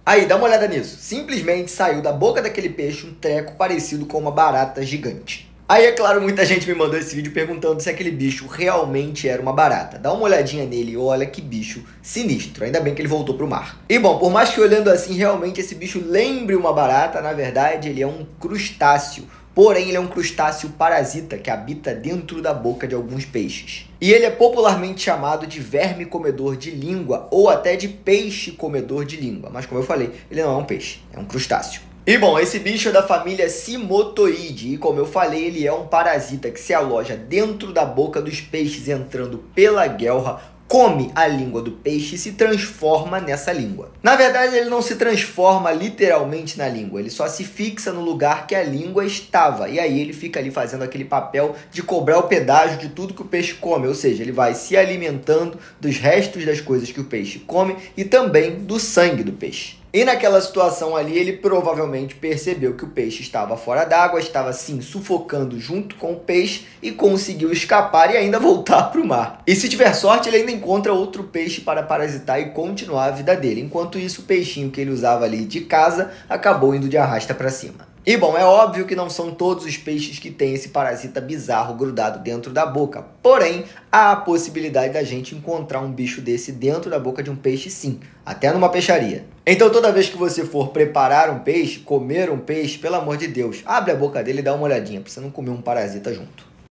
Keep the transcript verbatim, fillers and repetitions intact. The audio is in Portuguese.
Aí, dá uma olhada nisso. Simplesmente saiu da boca daquele peixe um treco parecido com uma barata gigante. Aí, é claro, muita gente me mandou esse vídeo perguntando se aquele bicho realmente era uma barata. Dá uma olhadinha nele e olha que bicho sinistro. Ainda bem que ele voltou pro mar. E bom, por mais que olhando assim, realmente esse bicho lembre uma barata, na verdade ele é um crustáceo. Porém, ele é um crustáceo parasita que habita dentro da boca de alguns peixes. E ele é popularmente chamado de verme comedor de língua ou até de peixe comedor de língua. Mas como eu falei, ele não é um peixe, é um crustáceo. E bom, esse bicho é da família Cimotoide e como eu falei, ele é um parasita que se aloja dentro da boca dos peixes entrando pela guelra, come a língua do peixe e se transforma nessa língua. Na verdade, ele não se transforma literalmente na língua, ele só se fixa no lugar que a língua estava. E aí ele fica ali fazendo aquele papel de cobrar o pedágio de tudo que o peixe come, ou seja, ele vai se alimentando dos restos das coisas que o peixe come e também do sangue do peixe. E naquela situação ali, ele provavelmente percebeu que o peixe estava fora d'água, estava assim sufocando junto com o peixe e conseguiu escapar e ainda voltar para o mar. E se tiver sorte, ele ainda encontra outro peixe para parasitar e continuar a vida dele. Enquanto isso, o peixinho que ele usava ali de casa acabou indo de arrasta para cima. E bom, é óbvio que não são todos os peixes que têm esse parasita bizarro grudado dentro da boca. Porém, há a possibilidade da gente encontrar um bicho desse dentro da boca de um peixe sim, até numa peixaria. Então toda vez que você for preparar um peixe, comer um peixe, pelo amor de Deus, abre a boca dele e dá uma olhadinha, para você não comer um parasita junto.